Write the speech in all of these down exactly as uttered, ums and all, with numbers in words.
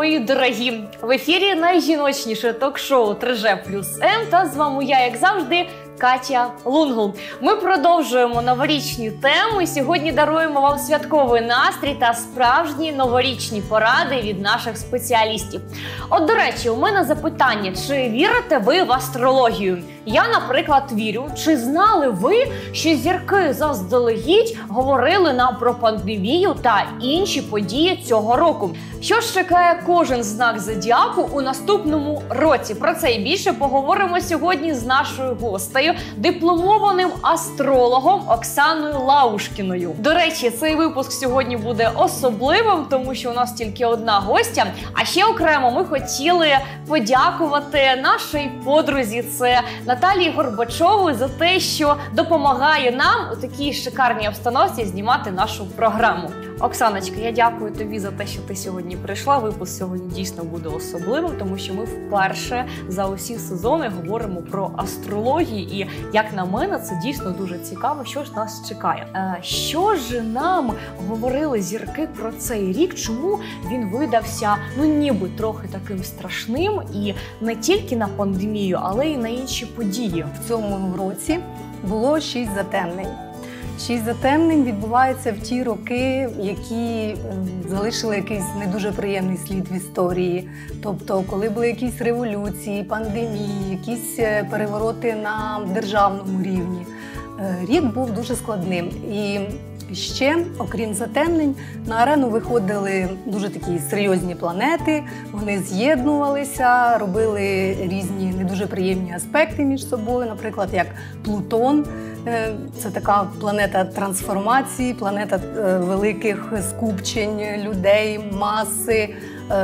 мої дорогі! В ефірі найжіночніше ток-шоу три же плюс ем та з вами я, як завжди, Катя Лунгл. Ми продовжуємо новорічні теми. Сьогодні даруємо вам святковий настрій та справжні новорічні поради від наших спеціалістів. От, до речі, у мене запитання, чи вірите ви в астрологію? Я, наприклад, вірю. Чи знали ви, що зірки заздалегідь говорили нам про пандемію та інші події цього року? Що ж чекає кожен знак зодіаку у наступному році? Про це і більше поговоримо сьогодні з нашою гостею, дипломованим астрологом Оксаною Лаушкіною. До речі, цей випуск сьогодні буде особливим, тому що у нас тільки одна гостя. А ще окремо ми хотіли подякувати нашій подрузі, це Наталії Горбачової, за те, що допомагає нам у такій шикарній обстановці знімати нашу програму. Оксаночка, я дякую тобі за те, що ти сьогодні прийшла. Випуск сьогодні дійсно буде особливим, тому що ми вперше за усі сезони говоримо про астрологію. І, як на мене, це дійсно дуже цікаво, що ж нас чекає. Е, що ж нам говорили зірки про цей рік? Чому він видався, ну ніби трохи таким страшним, і не тільки на пандемію, але й на інші події? В цьому році було шість затемнень. Шість затемнень відбуваються в ті роки, які залишили якийсь не дуже приємний слід в історії. Тобто, коли були якісь революції, пандемії, якісь перевороти на державному рівні. Рік був дуже складним. І ще, окрім затемнень, на арену виходили дуже такі серйозні планети, вони з'єднувалися, робили різні не дуже приємні аспекти між собою, наприклад, як Плутон. Це така планета трансформації, планета великих скупчень людей, маси.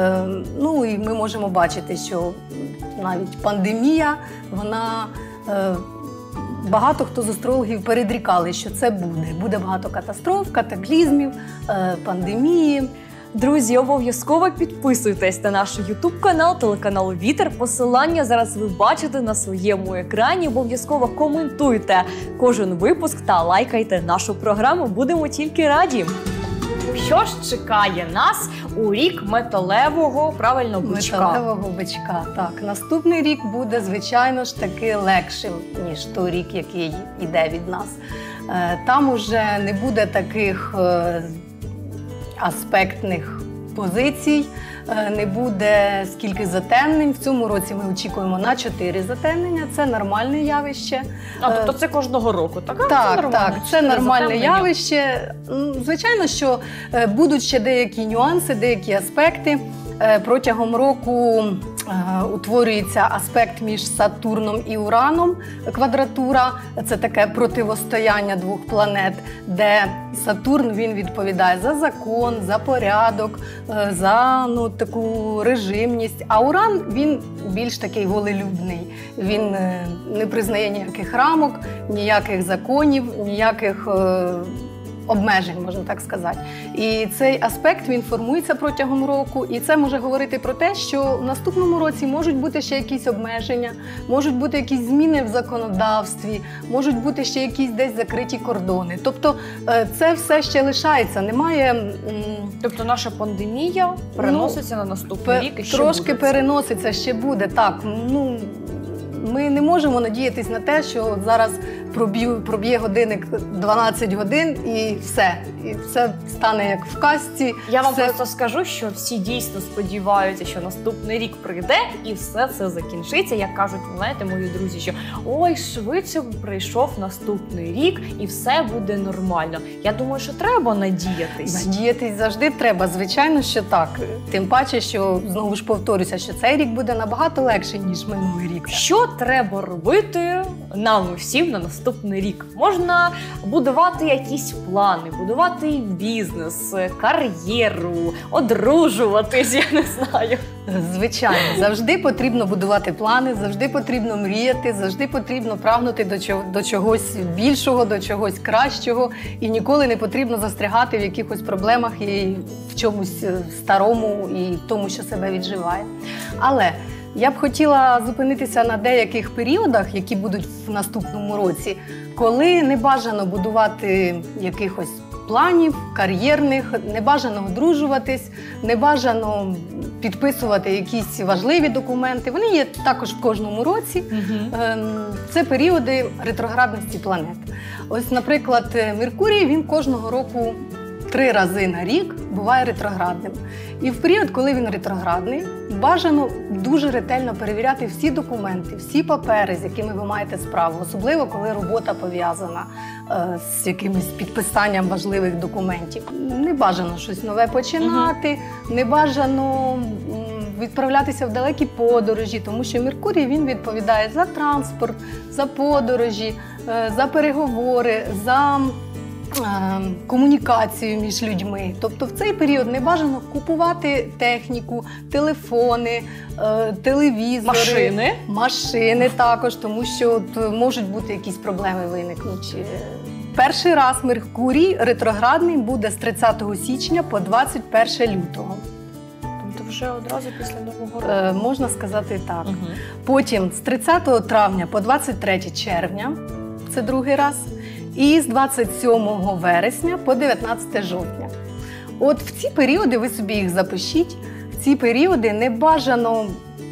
Ну і ми можемо бачити, що навіть пандемія, вона... Багато хто з астрологів передрікали, що це буде. Буде багато катастроф, катаклізмів, пандемії. Друзі, обов'язково підписуйтесь на наш ютуб-канал, телеканал Вітер. Посилання зараз ви бачите на своєму екрані. Обов'язково коментуйте кожен випуск та лайкайте нашу програму. Будемо тільки раді. Що ж чекає нас у рік металевого, правильно, бичка? Металевого бичка, так. Наступний рік буде, звичайно ж, таки легшим, ніж той рік, який йде від нас. Там уже не буде таких аспектних позицій, не буде скільки затемнень. В цьому році ми очікуємо на чотири затемнення. Це нормальне явище. А, тобто це кожного року, так? Так, це так, це нормальне явище. Звичайно, що будуть ще деякі нюанси, деякі аспекти. Протягом року утворюється аспект між Сатурном і Ураном, квадратура. Це таке противостояння двох планет, де Сатурн, він відповідає за закон, за порядок, за ну, таку режимність. А Уран, він більш такий волелюбний. Він не признає ніяких рамок, ніяких законів, ніяких обмежень, можна так сказати. І цей аспект, він формується протягом року, і це може говорити про те, що в наступному році можуть бути ще якісь обмеження, можуть бути якісь зміни в законодавстві, можуть бути ще якісь десь закриті кордони. Тобто це все ще лишається, немає... Тобто наша пандемія переноситься ну, на наступний рік і ще трошки буде переноситься, ще буде, так. Ну, ми не можемо надіятись на те, що зараз проб'є, проб'є годинник дванадцять годин і все. І все стане як в казці. Я вам все... просто скажу, що всі дійсно сподіваються, що наступний рік прийде і все це закінчиться. Як кажуть, знаєте, мої друзі, що ой, швидше б прийшов наступний рік і все буде нормально. Я думаю, що треба надіятись. Надіятись завжди треба, звичайно, що так. Тим паче, що, знову ж повторюся, що цей рік буде набагато легший, ніж минулий рік. Що треба робити нам усім на наступний рік? Можна будувати якісь плани, будувати бізнес, кар'єру, одружуватись, я не знаю. Звичайно, завжди потрібно будувати плани, завжди потрібно мріяти, завжди потрібно прагнути до, чого, до чогось більшого, до чогось кращого. І ніколи не потрібно застрягати в якихось проблемах і в чомусь старому, і в тому, що себе відживає. Але я б хотіла зупинитися на деяких періодах, які будуть в наступному році, коли не бажано будувати якихось планів, кар'єрних, не бажано одружуватись, не бажано підписувати якісь важливі документи. Вони є також в кожному році. Угу. Це періоди ретроградності планет. Ось, наприклад, Меркурій, він кожного року три рази на рік буває ретроградним. І в період, коли він ретроградний, бажано дуже ретельно перевіряти всі документи, всі папери, з якими ви маєте справу, особливо коли робота пов'язана е, з якимось підписанням важливих документів. Не бажано щось нове починати, угу. не бажано відправлятися в далекі подорожі, тому що Меркурій, він відповідає за транспорт, за подорожі, е, за переговори, за комунікацію між людьми. Тобто в цей період не бажано купувати техніку, телефони, телевізори, машини. Машини також, тому що от можуть бути якісь проблеми виникнуть. Перший раз Меркурій ретроградний буде з тридцятого січня по двадцять перше лютого. Тобто вже одразу після Нового року? Е, можна сказати так. Угу. Потім з тридцятого травня по двадцять третє червня, це другий раз, і з двадцять сьомого вересня по дев'ятнадцяте жовтня. От в ці періоди, ви собі їх запишіть, в ці періоди не бажано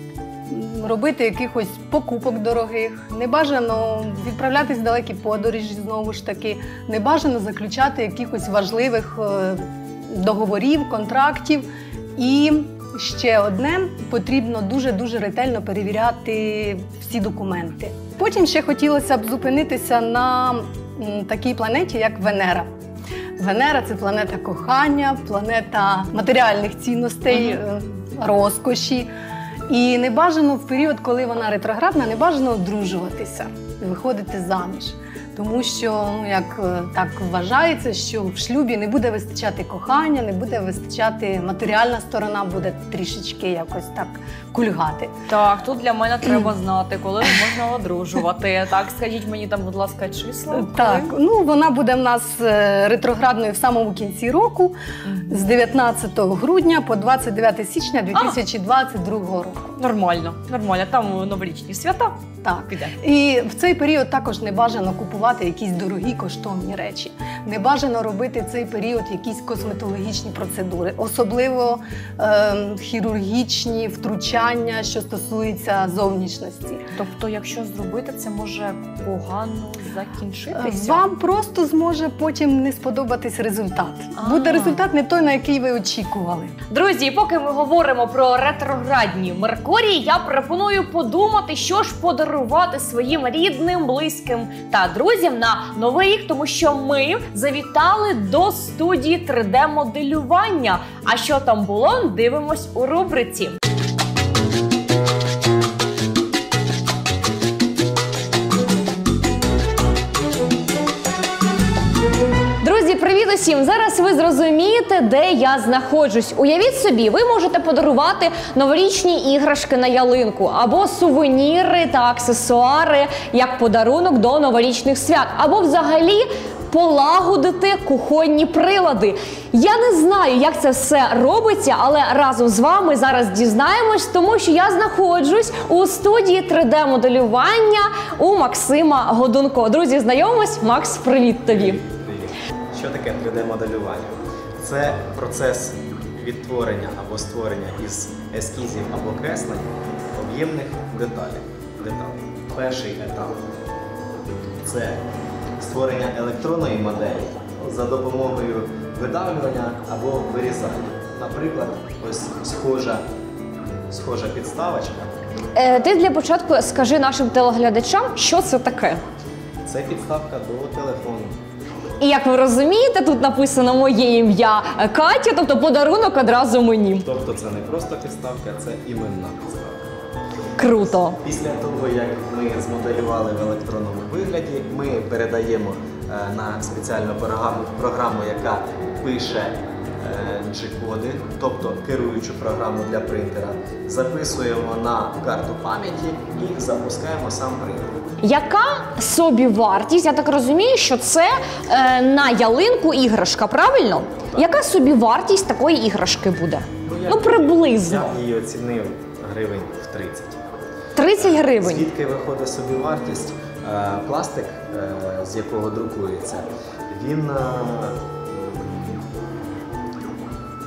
робити якихось покупок дорогих, не бажано відправлятись в далекі подорожі, знову ж таки, не бажано заключати якихось важливих договорів, контрактів. І ще одне, потрібно дуже-дуже ретельно перевіряти всі документи. Потім ще хотілося б зупинитися на такій планеті, як Венера. Венера – це планета кохання, планета матеріальних цінностей, uh-huh. розкоші. І не бажано в період, коли вона ретроградна, не бажано одружуватися і виходити заміж. Тому що, ну, як так вважається, що в шлюбі не буде вистачати кохання, не буде вистачати, матеріальна сторона буде трішечки якось так кульгати. Так, тут для мене треба знати, коли можна одружувати. Так, скажіть мені там, будь ласка, числа. Коли? Так, ну вона буде в нас ретроградною в самому кінці року, з дев'ятнадцятого грудня по двадцять дев'яте січня дві тисячі двадцять другого року. Нормально, нормально. Там новорічні свята. Так. Піде. І в цей період також не бажано купувати якісь дорогі коштовні речі. Не бажано робити в цей період якісь косметологічні процедури, особливо е, хірургічні втручання, що стосуються зовнішності. Тобто, якщо зробити, це може погано закінчитися? Вам просто зможе потім не сподобатись результат. А-а-а. Буде результат не той, на який ви очікували. Друзі, поки ми говоримо про ретроградні Меркурії, я пропоную подумати, що ж подарувати своїм рідним, близьким та друзям на Новий рік, тому що ми завітали до студії три де-моделювання. А що там було, дивимось у рубриці. Привіт усім! Зараз ви зрозумієте, де я знаходжусь. Уявіть собі, ви можете подарувати новорічні іграшки на ялинку, або сувеніри та аксесуари, як подарунок до новорічних свят, або взагалі полагодити кухонні прилади. Я не знаю, як це все робиться, але разом з вами зараз дізнаємось, тому що я знаходжусь у студії три де-моделювання у Максима Годунко. Друзі, знайомимось. Макс, привіт тобі! Що таке три де-моделювання? Це процес відтворення або створення із ескізів або креслень об'ємних деталей. деталей. Перший етап – це створення електронної моделі за допомогою видавлювання або вирізання. Наприклад, ось схожа, схожа підставочка. Е, ти для початку скажи нашим телеглядачам, що це таке? Це підставка до телефону. І як ви розумієте, тут написано моє ім'я Катя, тобто подарунок одразу мені. Тобто це не просто підставка, це іменна підставка. Круто! Після того, як ми змоделювали в електронному вигляді, ми передаємо е, на спеціальну програму, програму, яка пише е, G-коди, тобто керуючу програму для принтера, записуємо на карту пам'яті і запускаємо сам принтер. Яка собівартість? Я так розумію, що це е, на ялинку іграшка, правильно? Так. Яка собівартість такої іграшки буде? Ну, ну приблизно. Я її оцінив гривень в тридцять. тридцять гривень? Звідки виходить собівартість? Е, пластик, е, з якого друкується, він е,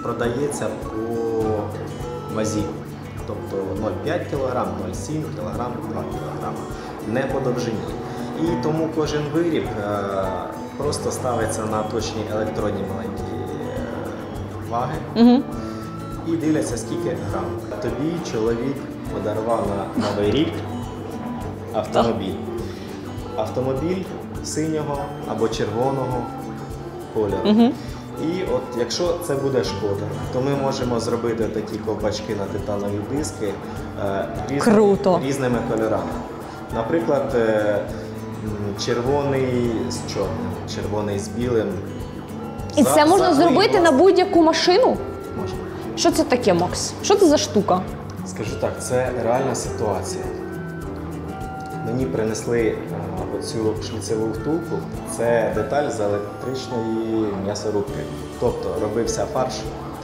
продається по вазі. Тобто нуль цілих п'ять кілограм, нуль цілих сім кілограм, два кілограми. Не по довжині. І тому кожен виріб е, просто ставиться на точні електронні маленькі е, ваги Угу. і дивляться, скільки грам. Тобі чоловік подарував на Новий рік автомобіль. Автомобіль синього або червоного кольору. Угу. І от якщо це буде шкода, то ми можемо зробити такі ковпачки на титанові диски е, різ... Круто. різними кольорами. Наприклад, е, м, червоний з чорним, червоний з білим. І За- це можна за зробити виїзд. на будь-яку машину? Можна. Що це таке, Макс? Що це за штука? Скажу так, це реальна ситуація. Мені принесли а, оцю шліцеву втулку. Це деталь з електричної м'ясорубки. Тобто робився фарш,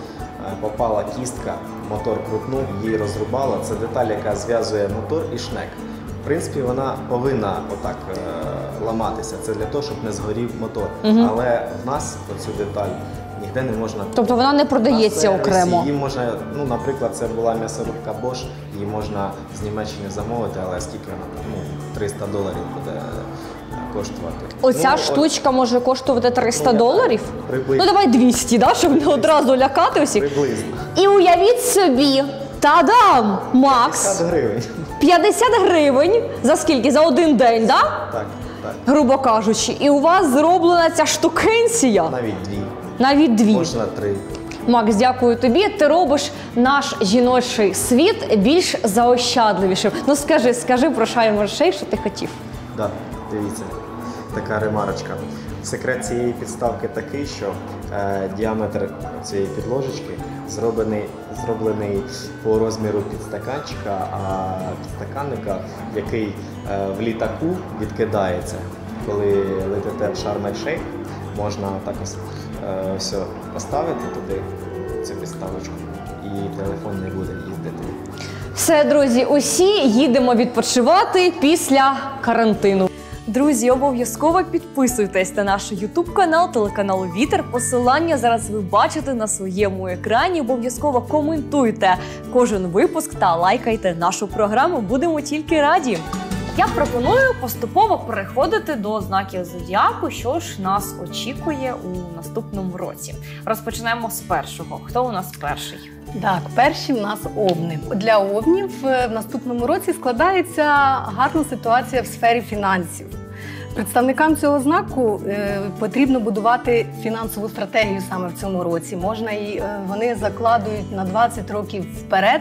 а, попала кістка, мотор крутнув, її розрубало. Це деталь, яка зв'язує мотор і шнек. В принципі, вона повинна отак е, ламатися. Це для того, щоб не згорів мотор. Мгм. Але в нас оцю деталь ніде не можна. Тобто вона не продається На сервісі окремо? Її можна, ну, наприклад, це була м'ясорубка Bosch, її можна з Німеччини замовити, але скільки вона, ну, триста доларів буде коштувати. Оця Ну, от, штучка може коштувати триста ну, доларів? приблизно. Ну давай двісті, да? Щоб не одразу лякати всіх. Приблизно. І уявіть собі, та-дам, Макс, п'ятдесят гривень. п'ятдесят гривень, за скільки? За один день, да? Так, так. Грубо кажучи. І у вас зроблена ця штукенція. Навіть дві. Навіть дві. Можна три. Макс, дякую тобі. Ти робиш наш жіночий світ більш заощадливішим. Ну скажи, скажи про шаймершей, що ти хотів. Да, дивіться, така ремарочка. Секрет цієї підставки такий, що е, діаметр цієї підложечки зроблений, зроблений по розміру підстаканчика, а підстаканника, який е, в літаку відкидається. Коли летите в Шарм-ель-Шейх, можна так ось е, все поставити туди, цю підставочку, і телефон не буде їздити. Все, друзі, усі їдемо відпочивати після карантину. Друзі, обов'язково підписуйтесь на наш ютуб канал, телеканалу Вітер. Посилання зараз ви бачите на своєму екрані. Обов'язково коментуйте кожен випуск та лайкайте нашу програму. Будемо тільки раді. Я пропоную поступово переходити до знаків зодіаку, що ж нас очікує у наступному році. Розпочнемо з першого. Хто у нас перший? Так, перші в нас овни. Для овнів е, в наступному році складається гарна ситуація в сфері фінансів. Представникам цього знаку е, потрібно будувати фінансову стратегію саме в цьому році. Можна і е, вони закладують на двадцять років вперед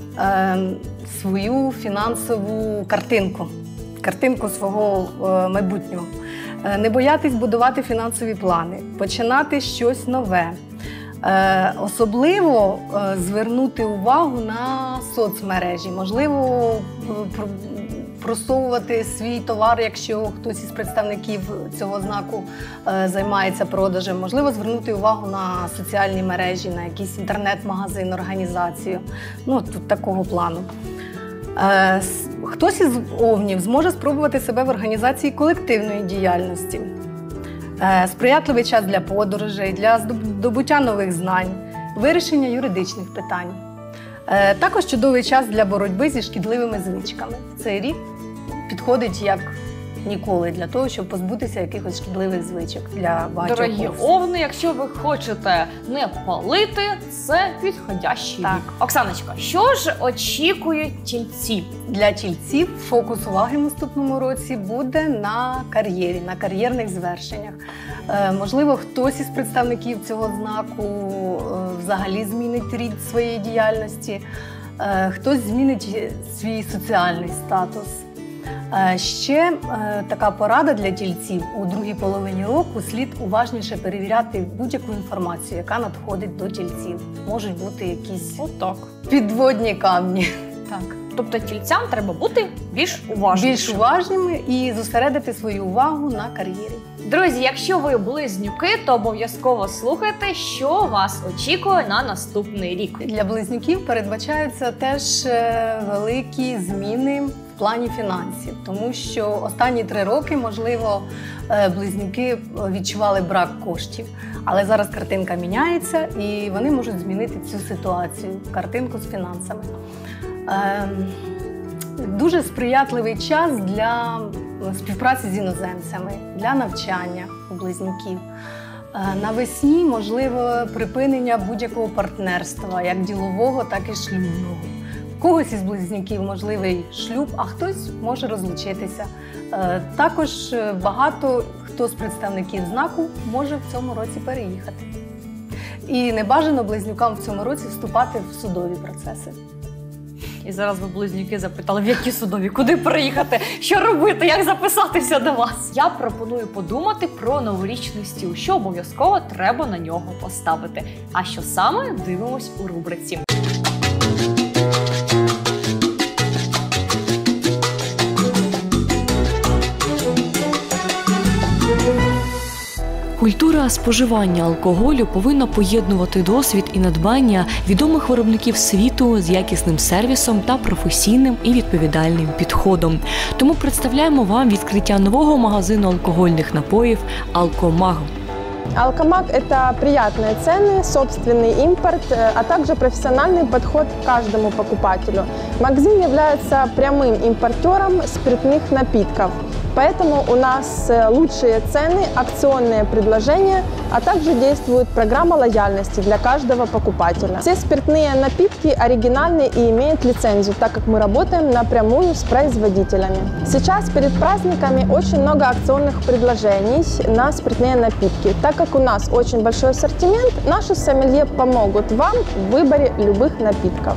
е, свою фінансову картинку, картинку свого е, майбутнього. Е, не боятись будувати фінансові плани, починати щось нове. Е, особливо е, звернути увагу на соцмережі, можливо, про, просовувати свій товар, якщо хтось із представників цього знаку е, займається продажем, можливо, звернути увагу на соціальні мережі, на якийсь інтернет-магазин, організацію, ну, тут такого плану. Е, хтось із овнів зможе спробувати себе в організації колективної діяльності. Сприятливий час для подорожей, для здобуття нових знань, вирішення юридичних питань. Також чудовий час для боротьби зі шкідливими звичками. Цей рік підходить як ніколи для того, щоб позбутися якихось шкідливих звичок для багатьох. Дорогі овців. овни, якщо ви хочете не палити, це підходящий Так. рік. Оксаночка, що ж очікують тільці? Для тільців фокус уваги в наступному році буде на кар'єрі, на кар'єрних звершеннях. Е, можливо, хтось із представників цього знаку е, взагалі змінить рід своєї діяльності, е, хтось змінить свій соціальний статус. Е, ще е, така порада для тільців: у другій половині року слід уважніше перевіряти будь-яку інформацію, яка надходить до тільців. Можуть бути якісь Отак. підводні камні. Так. Тобто тільцям треба бути більш уважними. Більш уважними і зосередити свою увагу на кар'єрі. Друзі, якщо ви близнюки, то обов'язково слухайте, що вас очікує на наступний рік. Для близнюків передбачаються теж е, великі зміни в плані фінансів, тому що останні три роки, можливо, близнюки відчували брак коштів. Але зараз картинка міняється і вони можуть змінити цю ситуацію, картинку з фінансами. Дуже сприятливий час для співпраці з іноземцями, для навчання у близнюків. Навесні можливо припинення будь-якого партнерства, як ділового, так і шлюбного. У когось із близнюків можливий шлюб, а хтось може розлучитися. Також багато хто з представників знаку може в цьому році переїхати. І не бажано близнюкам в цьому році вступати в судові процеси. І зараз ви близнюки запитали, в які судові, куди приїхати, що робити, як записатися до вас. Я пропоную подумати про новорічний стіл, що обов'язково треба на нього поставити. А що саме, дивимось у рубриці. Культура споживання алкоголю повинна поєднувати досвід і надбання відомих виробників світу з якісним сервісом та професійним і відповідальним підходом. Тому представляємо вам відкриття нового магазину алкогольних напоїв «Алкомаг». «Алкомаг» – это приятные цены, собственный импорт, а также профессиональный подход к каждому покупателю. Магазин является прямым импортером спиртных напитков. Поэтому у нас лучшие цены, акционные предложения, а также действует программа лояльности для каждого покупателя. Все спиртные напитки оригинальны и имеют лицензию, так как мы работаем напрямую с производителями. Сейчас перед праздниками очень много акционных предложений на спиртные напитки. Так как у нас очень большой ассортимент, наши сомелье помогут вам в выборе любых напитков.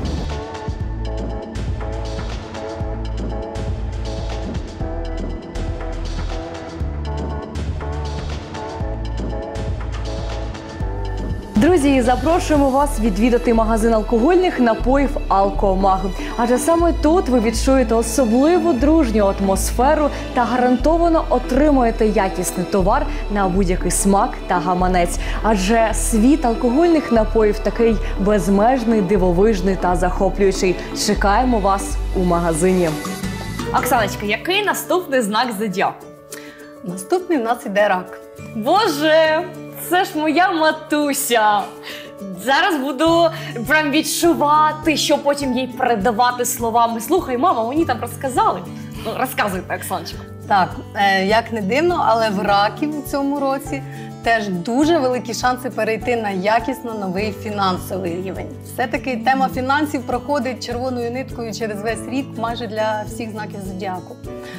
Друзі, запрошуємо вас відвідати магазин алкогольних напоїв «Алкомаг». Адже саме тут ви відчуєте особливу дружню атмосферу та гарантовано отримаєте якісний товар на будь-який смак та гаманець. Адже світ алкогольних напоїв такий безмежний, дивовижний та захоплюючий. Чекаємо вас у магазині. Оксаночка, який наступний знак зодіаку? Наступний в нас іде рак. Боже! Це ж моя матуся. Зараз буду прям відчувати, що потім їй передавати словами. Слухай, мама, мені там розказали. Ну, розказуйте, Оксаночка. Так, як не дивно, але в раків у цьому році теж дуже великі шанси перейти на якісно новий фінансовий рівень. Все-таки тема фінансів проходить червоною ниткою через весь рік майже для всіх знаків зодіаку.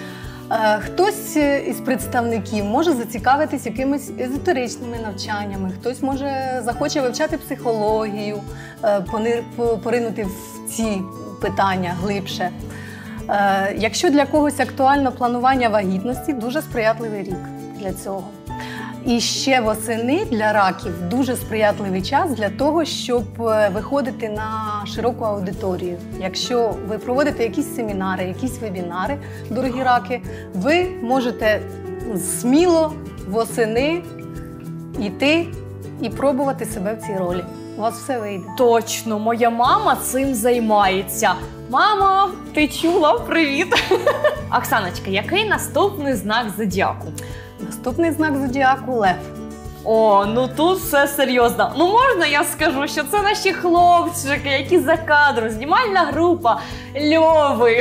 Хтось із представників може зацікавитись якимись езотеричними навчаннями, хтось може захоче вивчати психологію, поринути в ці питання глибше. Якщо для когось актуально планування вагітності, дуже сприятливий рік для цього. І ще восени для раків дуже сприятливий час для того, щоб виходити на широку аудиторію. Якщо ви проводите якісь семінари, якісь вебінари, дорогі раки, ви можете сміло восени йти і пробувати себе в цій ролі. У вас все вийде. Точно, моя мама цим займається. Мамо, ти чула? Привіт! Оксаночка, який наступний знак зодіаку? Наступний знак зодіаку – Лев. О, ну тут все серйозно. Ну можна я скажу, що це наші хлопчики, які за кадром, знімальна група Льови.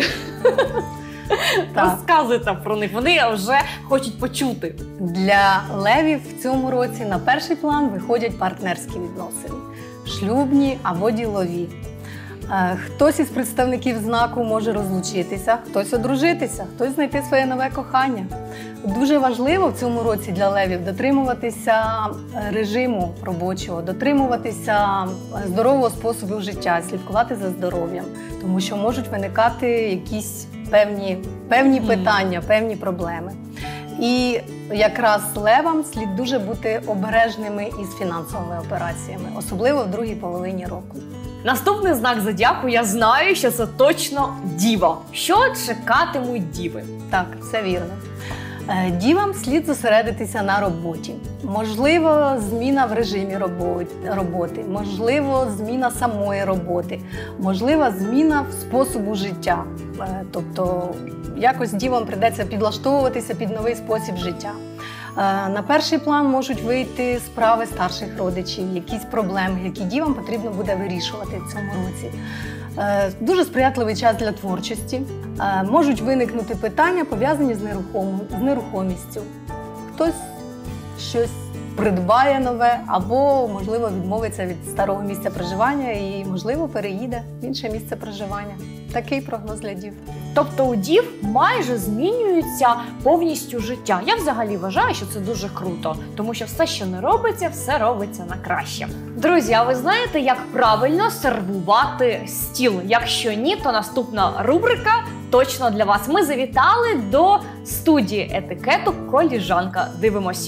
Розказуйте про них, вони вже хочуть почути. Для левів в цьому році на перший план виходять партнерські відносини. Шлюбні або ділові. Хтось із представників знаку може розлучитися, хтось одружитися, хтось знайти своє нове кохання. Дуже важливо в цьому році для левів дотримуватися режиму робочого, дотримуватися здорового способу життя, слідкувати за здоров'ям, тому що можуть виникати якісь певні, певні питання, певні проблеми. І якраз левам слід дуже бути обережними із фінансовими операціями, особливо в другій половині року. Наступний знак зодіаку, я знаю, що це точно діва. Що чекатимуть діви? Так, все вірно. Е, Дівам слід зосередитися на роботі. Можливо, зміна в режимі робо- роботи, можливо, зміна самої роботи, можлива зміна в способу життя. Е, Тобто, якось дівам прийдеться підлаштовуватися під новий спосіб життя. Е, На перший план можуть вийти справи старших родичів, якісь проблеми, які дівам потрібно буде вирішувати в цьому році. Е, Дуже сприятливий час для творчості. Е, Можуть виникнути питання, пов'язані з нерухом- з нерухомістю. Хтось щось придбає нове або, можливо, відмовиться від старого місця проживання і, можливо, переїде в інше місце проживання. Такий прогноз для дів. Тобто у дів майже змінюється повністю життя. Я взагалі вважаю, що це дуже круто, тому що все, що не робиться, все робиться на краще. Друзі, а ви знаєте, як правильно сервувати стіл? Якщо ні, то наступна рубрика точно для вас. Ми завітали до студії етикету «Коліжанка». Дивимось.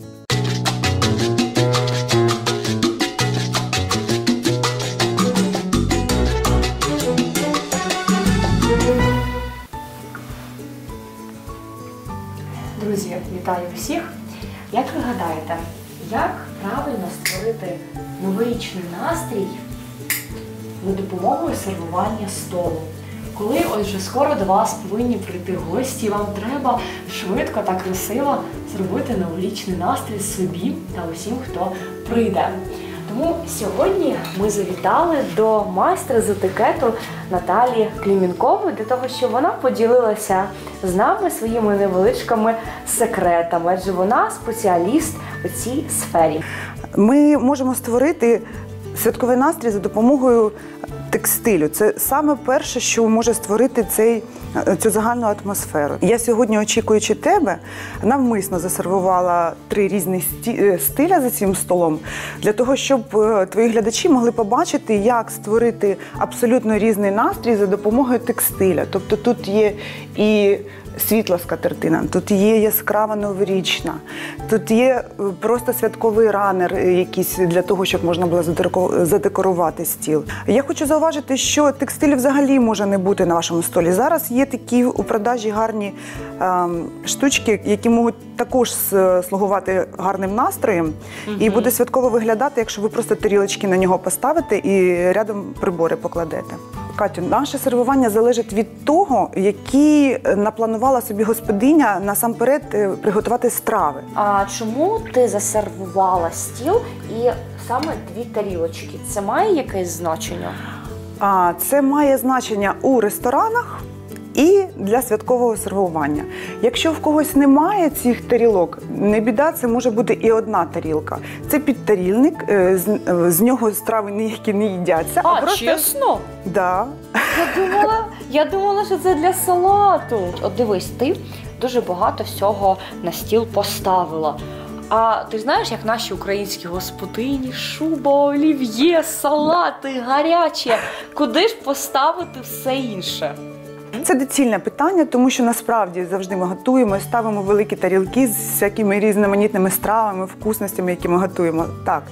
Друзі, вітаю всіх! Як ви гадаєте, як правильно створити новорічний настрій за допомогою сервування столу? Коли ось вже скоро до вас повинні прийти гості, вам треба швидко та красиво зробити новорічний настрій собі та усім, хто прийде. Тому сьогодні ми завітали до майстра з етикету Наталії Клімінкової для того, щоб вона поділилася з нами своїми невеличкими секретами, адже вона спеціаліст у цій сфері. Ми можемо створити святковий настрій за допомогою текстилю. Це саме перше, що може створити цей, цю загальну атмосферу. Я сьогодні, очікуючи тебе, навмисно засервувала три різні стиля за цим столом, для того, щоб твої глядачі могли побачити, як створити абсолютно різний настрій за допомогою текстиля. Тобто тут є і світла скатертина, тут є яскрава новорічна, тут є просто святковий ранер якийсь для того, щоб можна було задекорувати стіл. Я хочу зауважити, що текстилю взагалі може не бути на вашому столі. Зараз є такі у продажі гарні е, штучки, які можуть також слугувати гарним настроєм. Mm-hmm. І буде святково виглядати, якщо ви просто тарілочки на нього поставите і рядом прибори покладете. Катю, наше сервування залежить від того, які напланувала собі господиня насамперед приготувати страви. А чому ти засервувала стіл і саме дві тарілочки? Це має якесь значення? А, це має значення у ресторанах і для святкового сервування. Якщо в когось немає цих тарілок, не біда, це може бути і одна тарілка. Це підтарільник, з, з нього страви ніякі не їдяться. А, а просто... чесно? Да. Я думала, я думала, що це для салату. От дивись, ти дуже багато всього на стіл поставила. А ти знаєш, як наші українські господині, шуба, олів'є, салати, гаряче. Куди ж поставити все інше? Це доцільне питання, тому що насправді завжди ми готуємо і ставимо великі тарілки з всякими різноманітними стравами, вкусностями, які ми готуємо. Так.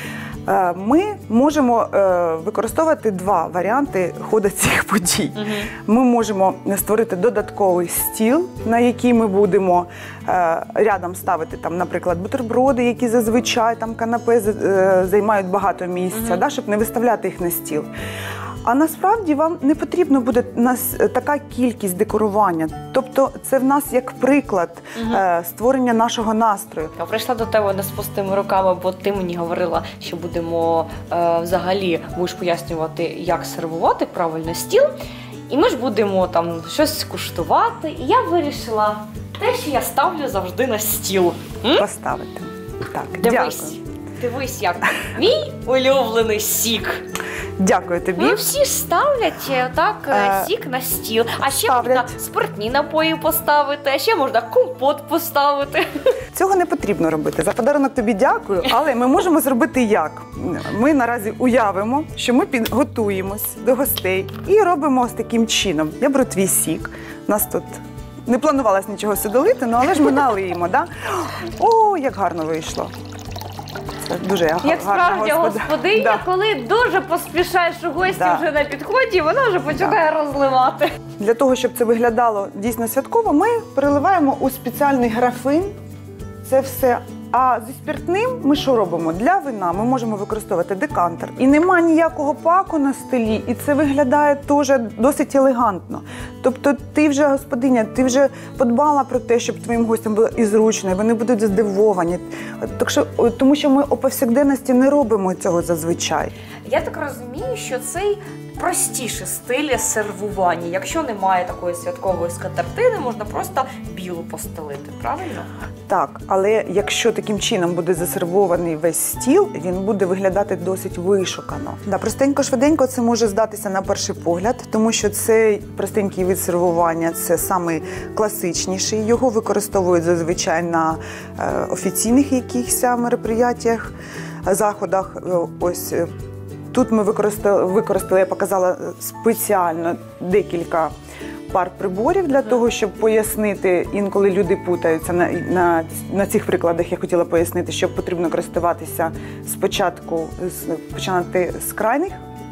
Ми можемо використовувати два варіанти ходу цих подій. Угу. Ми можемо створити додатковий стіл, на який ми будемо рядом ставити, там, наприклад, бутерброди, які зазвичай там канапе займають багато місця, угу. да, щоб не виставляти їх на стіл. А насправді вам не потрібно буде нас така кількість декорування. Тобто це в нас як приклад угу. е, створення нашого настрою. Я прийшла до тебе не з пустими руками, бо ти мені говорила, що будемо е, взагалі, будеш пояснювати, як сервувати правильно стіл. І ми ж будемо там щось куштувати. І я вирішила те, що я ставлю завжди на стіл. М? Поставити. Так, дивись, дякую. Дивись, як мій улюблений сік. Дякую тобі. Ну, всі ж ставлять так е, сік на стіл. А ще ставлять. Можна спиртні напої поставити, а ще можна компот поставити. Цього не потрібно робити. За подарунок тобі дякую, але ми можемо зробити як? Ми наразі уявимо, що ми підготуємось до гостей і робимо ось таким чином. Я беру твій сік. У нас тут не планувалось нічого сюди лити, але ж ми налиємо. Да? О, як гарно вийшло. Це дуже гарна Як справжня господиня. господиня, Да. коли дуже поспішаєш у гості Да. вже на підході, вона вже починає розливати. Для того, щоб це виглядало дійсно святково, ми переливаємо у спеціальний графин це все. А зі спиртним ми що робимо? Для вина ми можемо використовувати декантер. І нема ніякого паку на столі, і це виглядає теж досить елегантно. Тобто ти вже господиня, ти вже подбала про те, щоб твоїм гостям було і зручно, і вони будуть здивовані. Так що, тому що ми у повсякденності не робимо цього зазвичай. Я так розумію, що цей простіший стиль сервування. Якщо немає такої святкової скатертини, можна просто білу постелити, правильно? Так, але якщо таким чином буде засервований весь стіл, він буде виглядати досить вишукано. Да, простенько-швиденько це може здатися на перший погляд, тому що цей простенький вид сервування – це самий класичніший. Його використовують зазвичай на е, офіційних якихось мероприятиях, заходах. Ось тут ми використали, використали, я показала спеціально декілька пар приборів для того, щоб пояснити, інколи люди путаються на, на, на цих прикладах. Я хотіла пояснити, що потрібно користуватися спочатку, з, починати з крайніх,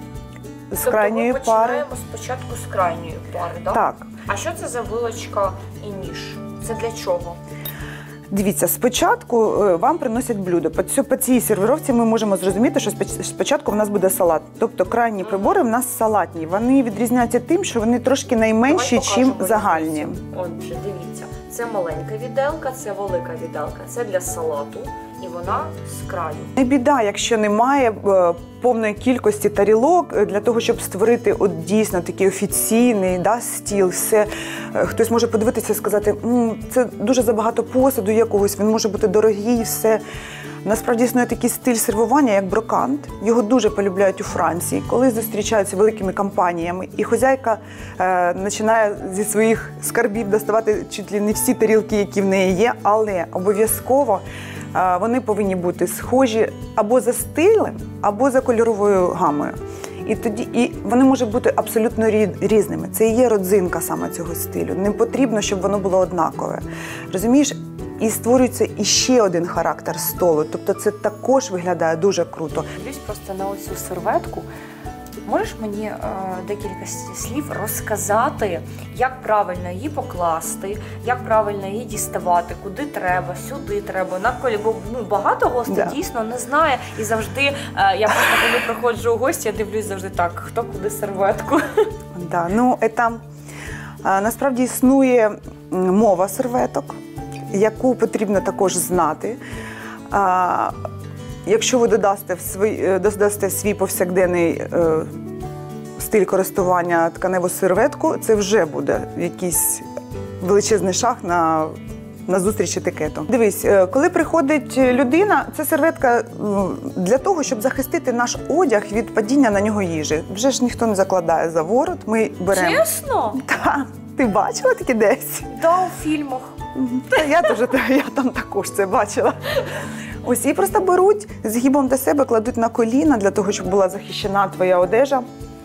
з Тобто крайньої ми пари. починаємо спочатку з крайньої пари, так? Так. А що це за вилочка і ніж? Це для чого? Дивіться, спочатку вам приносять блюдо. По, цю, по цій сервіровці ми можемо зрозуміти, що спочатку в нас буде салат. Тобто крайні прибори в нас салатні. Вони відрізняються тим, що вони трошки найменші, чим загальні. Отже, дивіться, це маленька віделка, це велика віделка. Це для салату, і вона з краю. Не біда, якщо немає е, повної кількості тарілок для того, щоб створити от дійсно такий офіційний, да, стіл. Все. Е, хтось може подивитися і сказати, М, це дуже забагато посуду якогось, він може бути дорогий, все. Насправді існує такий стиль сервування, як брокант. Його дуже полюбляють у Франції, коли зустрічаються великими компаніями. І хозяйка е, починає зі своїх скарбів доставати чуть ли не всі тарілки, які в неї є, але обов'язково е, вони повинні бути схожі або за стилем, або за кольоровою гамою. І тоді і вони можуть бути абсолютно різними. Це і є родзинка саме цього стилю. Не потрібно, щоб воно було однакове. Розумієш? І створюється іще один характер столу. Тобто це також виглядає дуже круто. Дивись просто на оцю серветку. Можеш мені е, декілька слів розказати, як правильно її покласти, як правильно її діставати, куди треба, сюди треба, на колі. Бо ну, багато гостей Да. дійсно не знає. І завжди, е, я просто коли приходжу у гості, я дивлюсь завжди так, хто куди серветку. Да, ну, це, а, насправді існує мова серветок, яку потрібно також знати. А, якщо ви додасте в свій, додасте в свій повсякденний е, стиль користування тканеву серветку, це вже буде якийсь величезний шаг на, на зустріч етикету. Дивись, е, коли приходить людина, це серветка е, для того, щоб захистити наш одяг від падіння на нього їжі. Вже ж ніхто не закладає за ворот, ми беремо. Чесно? Так, ти бачила таке десь? Да, у фільмах. Та я теж, я там також це бачила. Ось, і просто беруть згибом до себе, кладуть на коліна для того, щоб була захищена твоя одежа.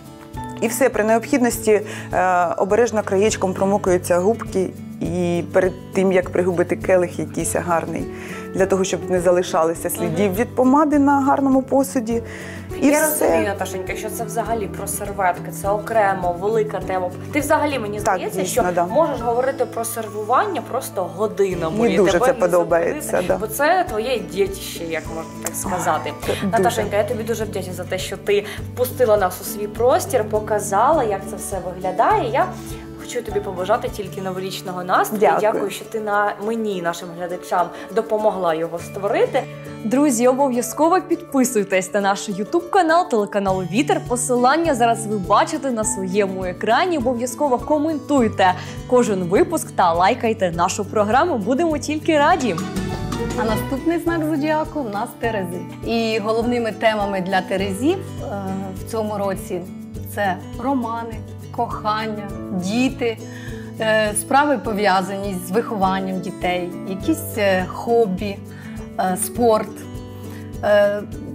І все, при необхідності е, обережно краєчком промокуються губки, і перед тим, як пригубити келих якийсь гарний, для того, щоб не залишалися слідів від помади на гарному посуді. І Я все. розумію, Наташенька, що це взагалі про серветки, це окремо, велика тема. Ти взагалі, мені Так, здається, дійсно, що да. можеш говорити про сервування просто годинами. Мені і дуже тебе це не подобається, зупинити, да. Бо це твоє дітище, як можна так сказати. Це Наташенька, я тобі дуже вдячна за те, що ти впустила нас у свій простір, показала, як це все виглядає. Я хочу тобі побажати тільки новорічного настрою. Дякую. Дякую, що ти на мені, нашим глядачам, допомогла його створити. Друзі, обов'язково підписуйтесь на наш ютуб канал, телеканалу Вітер. Посилання зараз ви бачите на своєму екрані. Обов'язково коментуйте кожен випуск та лайкайте нашу програму. Будемо тільки раді. А наступний знак зодіаку в нас Терези. І головними темами для Терезів е, в цьому році це романи, кохання, діти, е, справи пов'язані з вихованням дітей, якісь е, хобі, е, спорт. Е,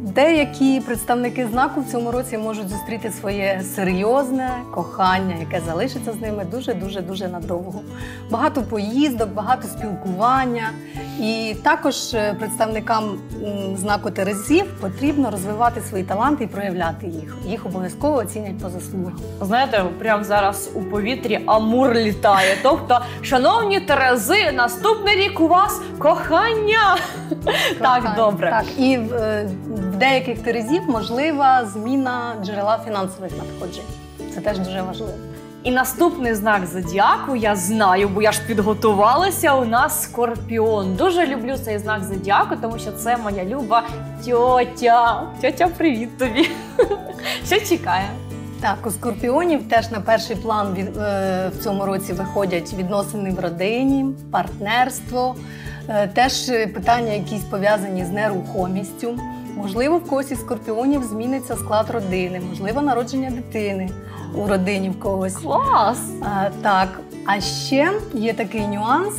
Деякі представники знаку в цьому році можуть зустріти своє серйозне кохання, яке залишиться з ними дуже-дуже-дуже надовго. Багато поїздок, багато спілкування. І також представникам знаку Терезів потрібно розвивати свої таланти і проявляти їх. Їх обов'язково оцінять по заслугам. Знаєте, прямо зараз у повітрі Амур літає. Тобто, шановні Терези, наступний рік у вас кохання! Так, добре. Так, і в, в деяких Терезів можлива зміна джерела фінансових надходжень. Це теж дуже важливо. І наступний знак зодіаку, я знаю, бо я ж підготувалася, у нас Скорпіон. Дуже люблю цей знак зодіаку, тому що це моя люба тьотя. Тьотя, привіт тобі. Що чекає? Так, у скорпіонів теж на перший план від, е, в цьому році виходять відносини в родині, партнерство, е, теж питання якісь пов'язані з нерухомістю. Можливо, в когось із скорпіонів зміниться склад родини, можливо, народження дитини у родині в когось. Клас! А, так, а ще є такий нюанс,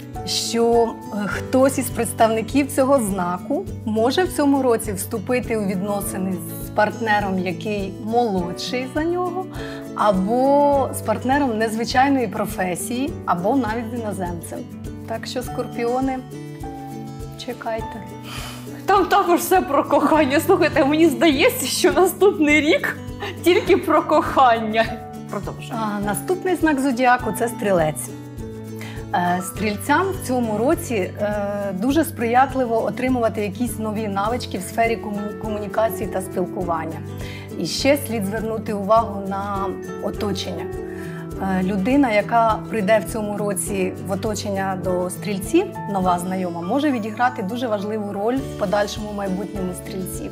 що хтось із представників цього знаку може в цьому році вступити у відносини з партнером, який молодший за нього, або з партнером незвичайної професії, або навіть з іноземцем. Так що, скорпіони, чекайте. Там також все про кохання. Слухайте, мені здається, що наступний рік тільки про кохання. Продовжуємо. А, наступний знак зодіаку – це стрілець. Е, Стрільцям в цьому році е, дуже сприятливо отримувати якісь нові навички в сфері кому- комунікації та спілкування. І ще слід звернути увагу на оточення. Е, Людина, яка прийде в цьому році в оточення до стрільців, нова знайома, може відіграти дуже важливу роль в подальшому майбутньому стрільців.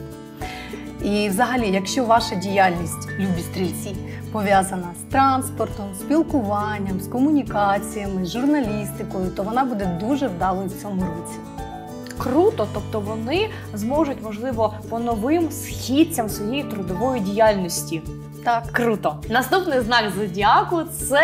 І взагалі, якщо ваша діяльність, любі стрільці, пов'язана з транспортом, спілкуванням, з комунікаціями, з журналістикою, то вона буде дуже вдалою в цьому році. Круто, тобто вони зможуть, можливо, по новим східцям своєї трудової діяльності. Так. Круто. Наступний знак зодіаку – це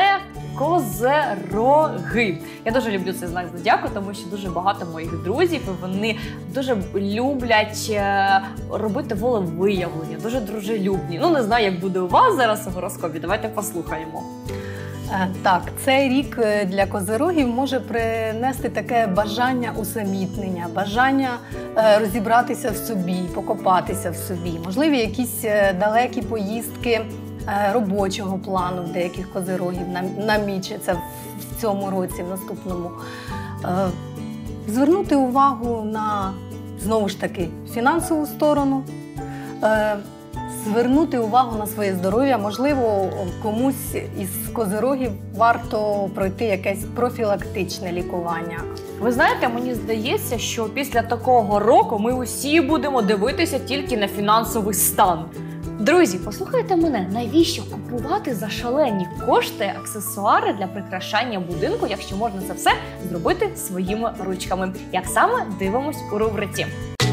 Козероги. Я дуже люблю цей знак зодіаку, тому що дуже багато моїх друзів, і вони дуже люблять е, робити волевиявлення, дуже дружелюбні. Ну, не знаю, як буде у вас зараз у гороскопі, давайте послухаємо. Е, Так, цей рік е, для козирогів може принести таке бажання усамітнення, бажання е, розібратися в собі, покопатися в собі. Можливі якісь е, далекі поїздки е, робочого плану в деяких козирогів нам- намічаться в в цьому році, в наступному. Е, Звернути увагу на, знову ж таки, фінансову сторону, е, звернути увагу на своє здоров'я. Можливо, комусь із козирогів варто пройти якесь профілактичне лікування. Ви знаєте, мені здається, що після такого року ми усі будемо дивитися тільки на фінансовий стан. Друзі, послухайте мене, навіщо купувати за шалені кошти аксесуари для прикрашання будинку, якщо можна це все зробити своїми ручками? Як саме, дивимось у рубриці.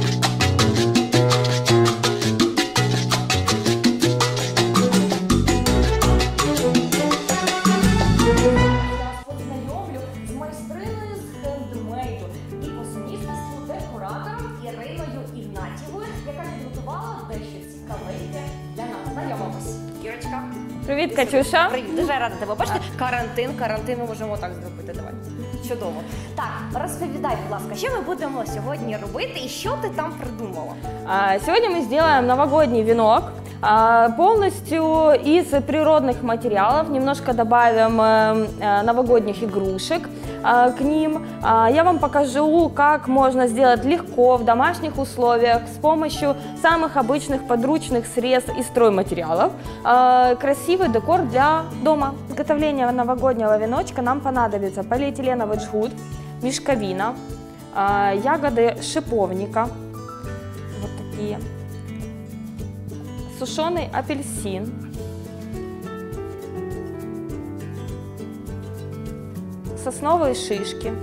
Познайомлю з майстриною з хендмейду і по сумісництву декоратором Іриною Ігнатівою, яка підготувала дещо цікавеньке для нас. Знайомимось. Кірочка. Привіт, Катюша. Привіт, дуже рада тебе бачити. Карантин, карантин ми можемо так зробити. Давай. Чудово. Так, розповідай, будь ласка, що ми будемо сьогодні робити і що ти там придумала? А, Сегодня мы сделаем новогодний венок а, полностью из природных материалов. Немножко добавим э, э, новогодних игрушек э, к ним. А, Я вам покажу, как можно сделать легко в домашних условиях с помощью самых обычных подручных средств и стройматериалов. А, Красивый декор для дома. Для изготовления новогоднего веночка нам понадобится полиэтиленовый джгут, мешковина, а, ягоды шиповника, вот такие, сушеный апельсин, сосновые шишки,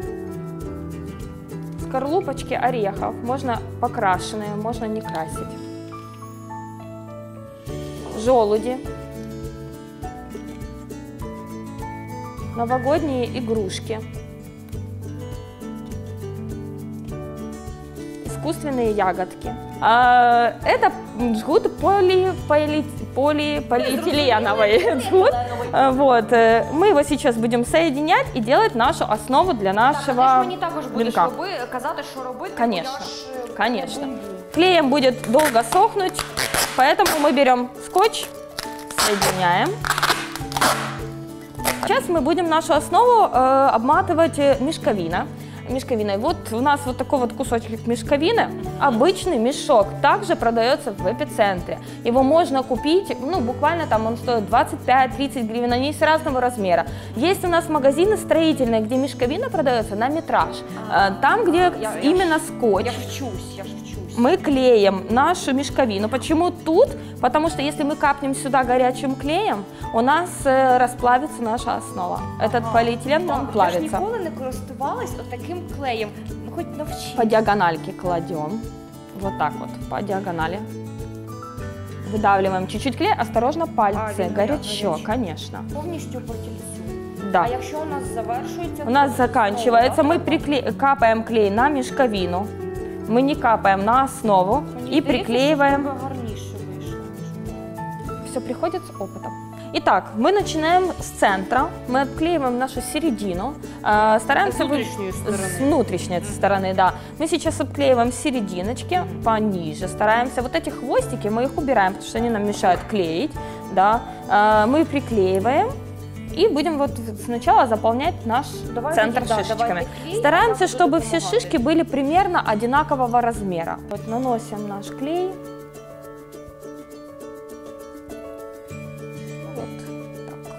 скорлупочки орехов, можно покрашенные, можно не красить, желуди, новогодние игрушки. Из искусственные ягодки. А, это жгут поли, поли, поли, полиэтиленовый жгут. А, вот. Мы его сейчас будем соединять и делать нашу основу для нашего Так, ти ж мені також будеш венка. роби, казати, що робити. Конечно, бо я ж, е, конечно. бомблю. Клеем будет долго сохнуть, поэтому мы берем скотч, соединяем. Сейчас мы будем нашу основу э, обматывать э, мешковина. мешковиной. Вот у нас вот такой вот кусочек мешковины, обычный мешок, также продается в эпицентре. Его можно купить, ну, буквально там он стоит двадцать пять тридцать гривен, они есть разного размера. Есть у нас магазины строительные, где мешковина продается на метраж, а, там, где я, именно я, скотч. Я вчусь, я вчусь. Мы клеим нашу мешковину. Почему тут? Потому что если мы капнем сюда горячим клеем, у нас э, расплавится наша основа. Этот ага. полиэтилен, он плавится. Я ж ніколи не користувалась отаким клеєм. Ну, хоч навчи. По диагональке кладем. Вот так вот, по диагонали. Выдавливаем чуть-чуть клей, осторожно пальцы, а, горячо, горячо, конечно. Повністю по тільцю. Да. А якщо у нас завершується? У нас заканчивается, мы прикле... капаем клей на мешковину. Мы не капаем на основу. Мне и приклеиваем. Все приходит с опытом. Итак, мы начинаем с центра, мы обклеиваем нашу середину, э, стараемся... С внутренней стороны. С внутренней mm-hmm. стороны, да. Мы сейчас обклеиваем серединочки пониже, стараемся. Вот эти хвостики мы их убираем, потому что они нам мешают клеить, да. Э, мы приклеиваем. И будем вот сначала заполнять наш давай центр да, шишечками. Клей, Стараемся, чтобы все шишки были примерно одинакового размера. Вот наносим наш клей. Вот так.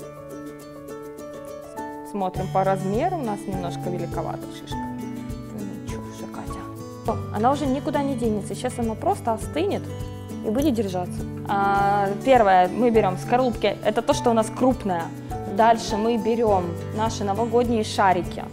Смотрим по размеру. У нас немножко великовата шишка. Ничего уже, Катя. Она уже никуда не денется. Сейчас она просто остынет и будет держаться. А, первое, мы берем скорлупки. Это то, что у нас крупное. Дальше мы берем наши новогодние шарики,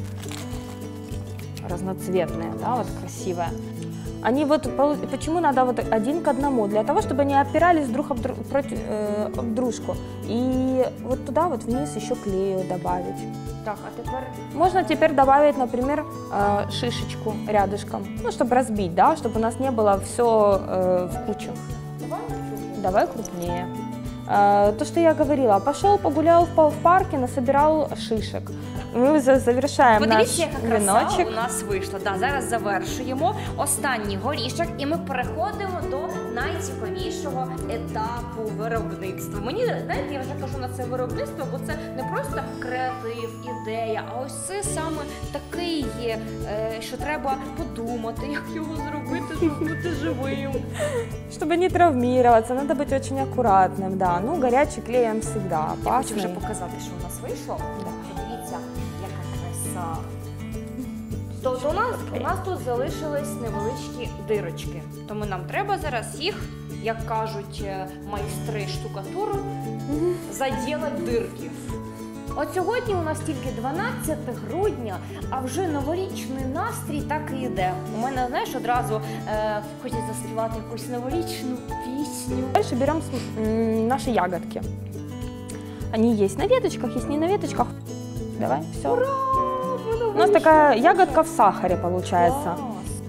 разноцветные, да, вот красивые. Они вот, почему надо вот один к одному? Для того, чтобы они опирались друг об, друг, против, э, об дружку. И вот туда вот вниз еще клею добавить. Так, а теперь? Можно теперь добавить, например, э, шишечку рядышком, ну, чтобы разбить, да, чтобы у нас не было все э, в кучу. Давай, Давай крупнее. То, что я говорила, пошел, погулял в парке, насобирал шишек. Ми завершаємо наш віночок. Подивіться, яка краса у нас вийшла. Да, зараз завершуємо останній горішок і ми переходимо до найцікавішого етапу виробництва. Мені, знаєте, я вже кажу на це виробництво, бо це не просто креатив, ідея, а ось це саме такий є, що треба подумати, як його зробити, щоб бути живим. Чтобы не травмироваться, надо быть очень аккуратным, да. Ну, горячий клеем всегда опасный. Я хочу вже показати, що у нас вийшло. Да. Подивіться, яка краса. Тобто у нас, у нас тут залишились невеличкі дирочки. Тому нам треба зараз їх, як кажуть майстри штукатуру, заділати дирки. От сьогодні у нас тільки дванадцяте грудня, а вже новорічний настрій так і йде. У мене, знаєш, одразу е, хочеться заспівати якусь новорічну пісню. Дальше берем наши ягодки. Они есть на веточках, есть не на веточках. Давай, все. Ура! У нас такая ягодка в сахаре получается. Класс.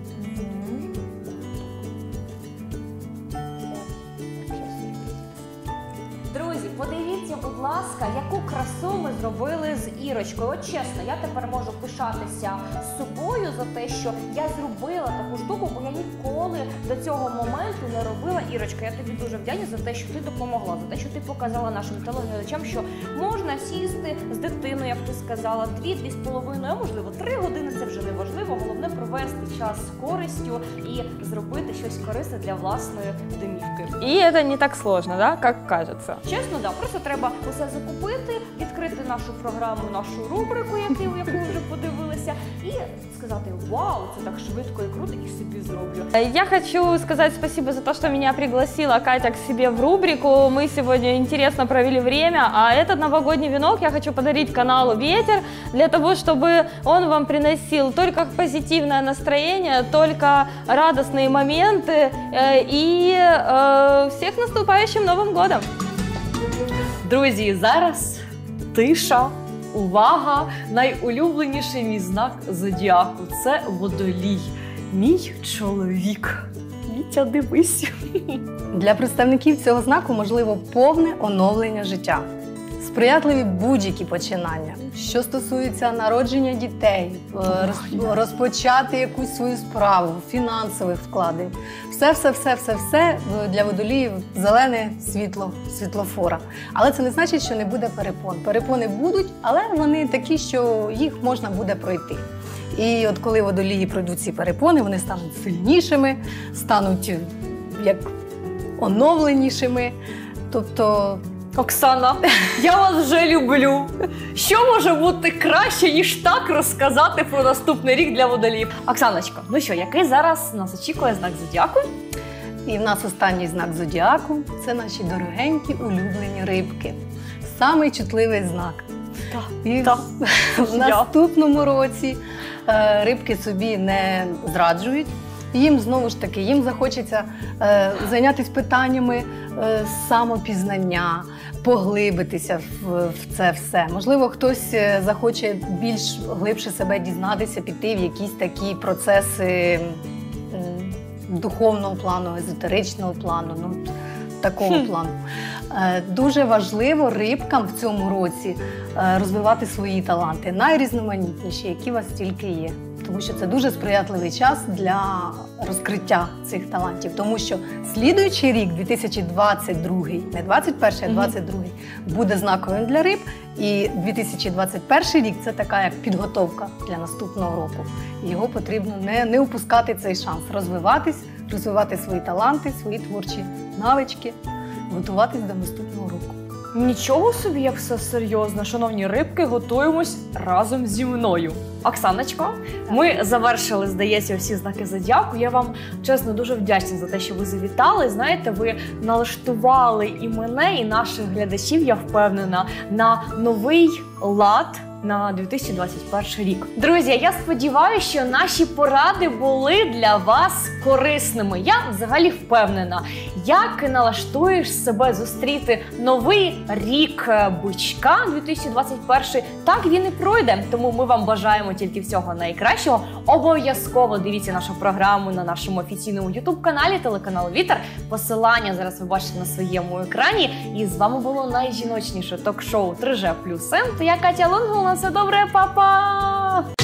Друзі, подивіться, будь ласка, яку красу ми зробили з Ірочкою. От чесно, я тепер можу пишатися з собою за те, що я зробила таку штуку, бо я ніколи до цього моменту не робила. Ірочка, я тобі дуже вдячна за те, що ти допомогла, за те, що ти показала нашим телеглядачам, що можна сісти з дитиною, як ти сказала, дві-дві з половиною, а можливо три години, це вже не важливо. Головне провести час з користю і зробити щось корисне для власної домівки. И это не так сложно, да, как кажется. Чесно, да, просто треба усе закупити, відкрити нашу програму, нашу рубрику, яку, яку ви вже подивилися, і сказати: вау, це так швидко і круто, і собі зроблю. Я хочу сказать спасибо за то, что меня пригласила Катя к себе в рубрику. Мы сегодня интересно провели время, а этот новогодний венок я хочу подарить каналу «Ветер», для того, чтобы он вам приносил только позитивное настроение, только радостные моменты, и всех наступающим Новым годом! Друзі, зараз тиша, увага, найулюбленіший мій знак зодіаку – це водолій. Мій чоловік. Вітя, дивись. Для представників цього знаку можливо повне оновлення життя. Сприятливі будь-які починання, що стосується народження дітей, роз- розпочати якусь свою справу, фінансових вкладень. Все-все-все-все-все для водоліїв зелене світло, світлофора. Але це не значить, що не буде перепон. Перепони будуть, але вони такі, що їх можна буде пройти. І от коли водолії пройдуть ці перепони, вони стануть сильнішими, стануть як оновленішими. Тобто Оксана, я вас вже люблю. Що може бути краще, ніж так розказати про наступний рік для водоліїв? Оксаночко, ну що, який зараз нас очікує знак зодіаку? І в нас останній знак зодіаку – це наші дорогенькі улюблені рибки. Самий чутливий знак. Так, І так. в наступному році е, рибки собі не зраджують. Їм знову ж таки, їм захочеться е, зайнятися питаннями е, самопізнання, поглибитися в, в це все. Можливо, хтось захоче більш глибше себе дізнатися, піти в якісь такі процеси м, духовного плану, езотеричного плану, ну, такого Хм. плану. Е, Дуже важливо рибкам в цьому році е, розвивати свої таланти, найрізноманітніші, які у вас тільки є. Тому що це дуже сприятливий час для розкриття цих талантів. Тому що слідуючий рік, дві тисячі двадцять другий, не двадцять перший, а двадцять другий, буде знаковим для риб. І дві тисячі двадцять перший рік – це така як підготовка для наступного року. І його потрібно не, не упускати цей шанс. Розвиватись, розвивати свої таланти, свої творчі навички, готуватись до наступного року. Нічого собі, як все серйозно. Шановні рибки, готуємось разом зі мною. Оксаночко, ми завершили, здається, всі знаки зодіаку. Я вам, чесно, дуже вдячна за те, що ви завітали. Знаєте, ви налаштували і мене, і наших глядачів, я впевнена, на новий лад на дві тисячі двадцять перший рік. Друзі, я сподіваюся, що наші поради були для вас корисними. Я взагалі впевнена, як налаштуєш себе зустріти новий рік бичка дві тисячі двадцять перший, так він і пройде. Тому ми вам бажаємо тільки всього найкращого. Обов'язково дивіться нашу програму на нашому офіційному ютуб-каналі, телеканал Вітер. Посилання зараз ви бачите на своєму екрані. І з вами було найжіночніше ток-шоу три же плюс М. То я Катя Лунгол. На все добре, па-па!